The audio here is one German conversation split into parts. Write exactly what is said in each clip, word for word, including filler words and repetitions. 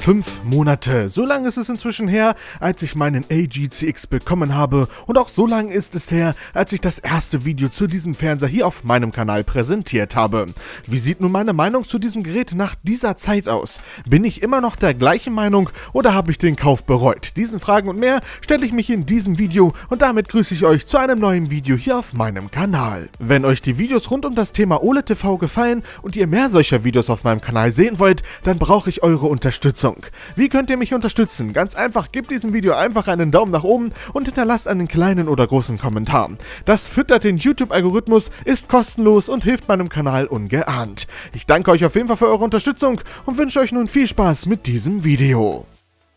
Fünf Monate, so lange ist es inzwischen her, als ich meinen A G C X bekommen habe, und auch so lange ist es her, als ich das erste Video zu diesem Fernseher hier auf meinem Kanal präsentiert habe. Wie sieht nun meine Meinung zu diesem Gerät nach dieser Zeit aus? Bin ich immer noch der gleichen Meinung oder habe ich den Kauf bereut? Diesen Fragen und mehr stelle ich mich in diesem Video, und damit grüße ich euch zu einem neuen Video hier auf meinem Kanal. Wenn euch die Videos rund um das Thema O L E D T V gefallen und ihr mehr solcher Videos auf meinem Kanal sehen wollt, dann brauche ich eure Unterstützung. Wie könnt ihr mich unterstützen? Ganz einfach, gebt diesem Video einfach einen Daumen nach oben und hinterlasst einen kleinen oder großen Kommentar. Das füttert den YouTube-Algorithmus, ist kostenlos und hilft meinem Kanal ungeahnt. Ich danke euch auf jeden Fall für eure Unterstützung und wünsche euch nun viel Spaß mit diesem Video.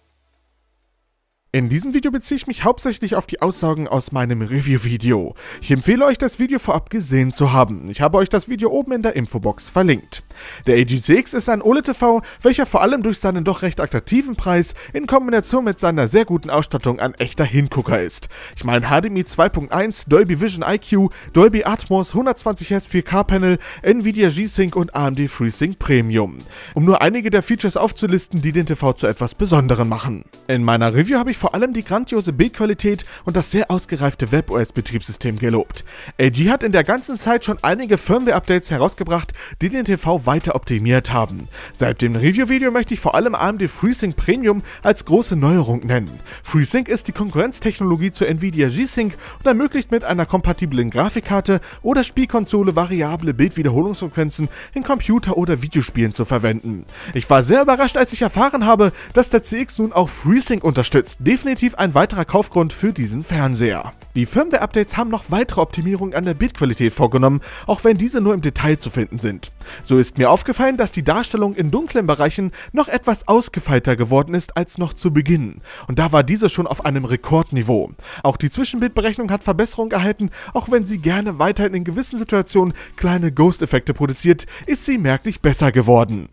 In diesem Video beziehe ich mich hauptsächlich auf die Aussagen aus meinem Review-Video. Ich empfehle euch, das Video vorab gesehen zu haben. Ich habe euch das Video oben in der Infobox verlinkt. Der A G C X ist ein O L E D T V, welcher vor allem durch seinen doch recht attraktiven Preis in Kombination mit seiner sehr guten Ausstattung ein echter Hingucker ist. Ich meine H D M I zwei Punkt eins, Dolby Vision I Q, Dolby Atmos, hundertzwanzig Hertz vier K Panel, Nvidia G-Sync und A M D FreeSync Premium. Um nur einige der Features aufzulisten, die den T V zu etwas Besonderem machen. In meiner Review habe ich vor allem die grandiose Bildqualität und das sehr ausgereifte WebOS-Betriebssystem gelobt. A G hat in der ganzen Zeit schon einige Firmware-Updates herausgebracht, die den T V weiter optimiert haben. Seit dem Review-Video möchte ich vor allem A M D FreeSync Premium als große Neuerung nennen. FreeSync ist die Konkurrenztechnologie zur Nvidia G-Sync und ermöglicht mit einer kompatiblen Grafikkarte oder Spielkonsole variable Bildwiederholungsfrequenzen in Computer- oder Videospielen zu verwenden. Ich war sehr überrascht, als ich erfahren habe, dass der C X nun auch FreeSync unterstützt. Definitiv ein weiterer Kaufgrund für diesen Fernseher. Die Firmware-Updates haben noch weitere Optimierungen an der Bildqualität vorgenommen, auch wenn diese nur im Detail zu finden sind. So ist mir aufgefallen, dass die Darstellung in dunklen Bereichen noch etwas ausgefeilter geworden ist als noch zu Beginn. Und da war diese schon auf einem Rekordniveau. Auch die Zwischenbildberechnung hat Verbesserung erhalten, auch wenn sie gerne weiterhin in gewissen Situationen kleine Ghost-Effekte produziert, ist sie merklich besser geworden.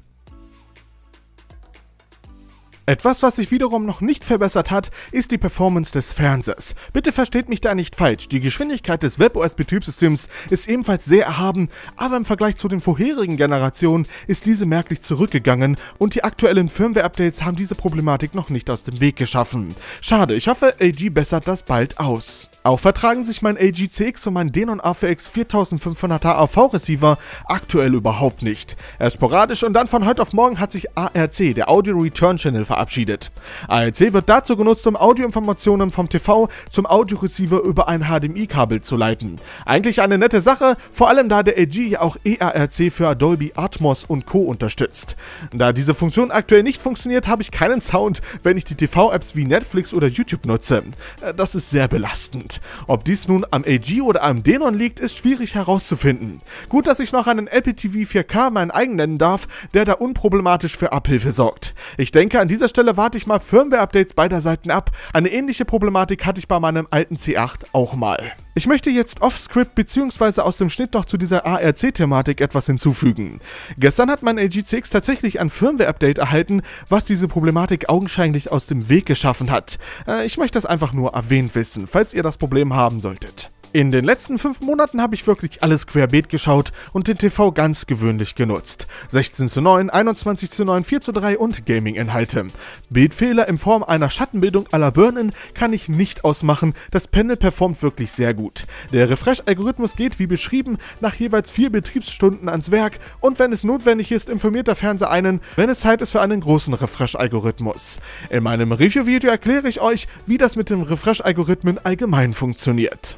Etwas, was sich wiederum noch nicht verbessert hat, ist die Performance des Fernsehers. Bitte versteht mich da nicht falsch, die Geschwindigkeit des WebOS-Betriebssystems ist ebenfalls sehr erhaben, aber im Vergleich zu den vorherigen Generationen ist diese merklich zurückgegangen und die aktuellen Firmware-Updates haben diese Problematik noch nicht aus dem Weg geschaffen. Schade, ich hoffe, A G bessert das bald aus. Auch vertragen sich mein A G C X und mein Denon A V X viertausendfünfhunderter A V-Receiver aktuell überhaupt nicht. Er ist sporadisch und dann von heute auf morgen hat sich A R C, der Audio Return Channel, verabschiedet. A R C wird dazu genutzt, um Audioinformationen vom T V zum Audioreceiver über ein H D M I-Kabel zu leiten. Eigentlich eine nette Sache, vor allem da der A G ja auch E A R C für Dolby Atmos und Co. unterstützt. Da diese Funktion aktuell nicht funktioniert, habe ich keinen Sound, wenn ich die T V-Apps wie Netflix oder YouTube nutze. Das ist sehr belastend. Ob dies nun am A G oder am Denon liegt, ist schwierig herauszufinden. Gut, dass ich noch einen L P T V vier K meinen eigen nennen darf, der da unproblematisch für Abhilfe sorgt. Ich denke, an dieser Stelle warte ich mal Firmware-Updates beider Seiten ab. Eine ähnliche Problematik hatte ich bei meinem alten C acht auch mal. Ich möchte jetzt off-script bzw. aus dem Schnitt noch zu dieser A R C-Thematik etwas hinzufügen. Gestern hat mein A G C X tatsächlich ein Firmware-Update erhalten, was diese Problematik augenscheinlich aus dem Weg geschaffen hat. Äh, ich möchte das einfach nur erwähnt wissen, falls ihr das Problem haben solltet. In den letzten fünf Monaten habe ich wirklich alles querbeet geschaut und den T V ganz gewöhnlich genutzt. sechzehn zu neun, einundzwanzig zu neun, vier zu drei und Gaming-Inhalte. Bildfehler in Form einer Schattenbildung à la Burn-In kann ich nicht ausmachen, das Panel performt wirklich sehr gut. Der Refresh-Algorithmus geht, wie beschrieben, nach jeweils vier Betriebsstunden ans Werk und wenn es notwendig ist, informiert der Fernseher einen, wenn es Zeit ist für einen großen Refresh-Algorithmus. In meinem Review-Video erkläre ich euch, wie das mit dem Refresh-Algorithmen allgemein funktioniert.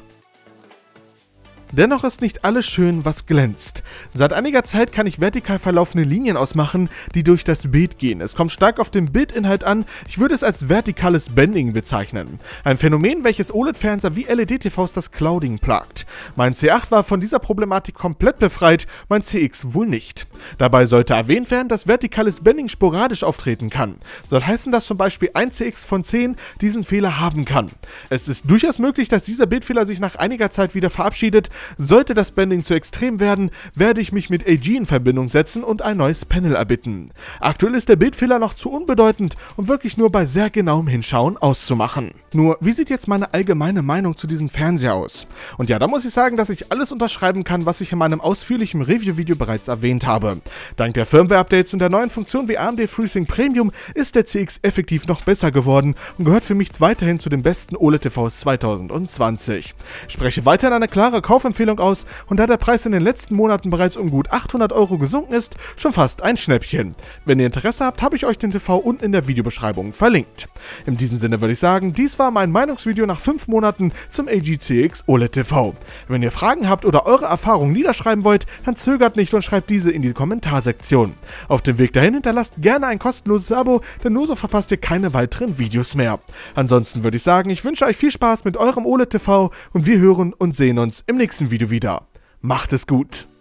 Dennoch ist nicht alles schön, was glänzt. Seit einiger Zeit kann ich vertikal verlaufende Linien ausmachen, die durch das Bild gehen. Es kommt stark auf den Bildinhalt an, ich würde es als vertikales Bending bezeichnen. Ein Phänomen, welches O L E D-Fernseher wie L E D-T Vs das Clouding plagt. Mein C acht war von dieser Problematik komplett befreit, mein C X wohl nicht. Dabei sollte erwähnt werden, dass vertikales Bending sporadisch auftreten kann. Soll heißen, dass zum Beispiel ein C X von zehn diesen Fehler haben kann. Es ist durchaus möglich, dass dieser Bildfehler sich nach einiger Zeit wieder verabschiedet. Sollte das Bending zu extrem werden, werde ich mich mit A G in Verbindung setzen und ein neues Panel erbitten. Aktuell ist der Bildfehler noch zu unbedeutend, um wirklich nur bei sehr genauem Hinschauen auszumachen. Nur, wie sieht jetzt meine allgemeine Meinung zu diesem Fernseher aus? Und ja, da muss ich sagen, dass ich alles unterschreiben kann, was ich in meinem ausführlichen Review-Video bereits erwähnt habe. Dank der Firmware-Updates und der neuen Funktion wie A M D FreeSync Premium ist der C X effektiv noch besser geworden und gehört für mich weiterhin zu den besten O L E D-T Vs zweitausendzwanzig. Ich spreche weiterhin eine klare Kaufempfehlung aus und da der Preis in den letzten Monaten bereits um gut achthundert Euro gesunken ist, schon fast ein Schnäppchen. Wenn ihr Interesse habt, habe ich euch den T V unten in der Videobeschreibung verlinkt. In diesem Sinne würde ich sagen, dies war mein Meinungsvideo nach fünf Monaten zum L G C X O L E D-T V. Wenn ihr Fragen habt oder eure Erfahrungen niederschreiben wollt, dann zögert nicht und schreibt diese in die Kommentarsektion. Auf dem Weg dahin hinterlasst gerne ein kostenloses Abo, denn nur so verpasst ihr keine weiteren Videos mehr. Ansonsten würde ich sagen, ich wünsche euch viel Spaß mit eurem O L E D-T V und wir hören und sehen uns im nächsten Video wieder. Macht es gut!